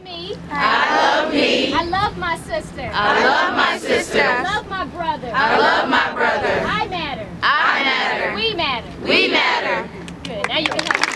me. I love me. I love my sister. I love my sister. I love my brother. I love my brother. I matter. I matter. We matter. We matter. Good. Now you can talk.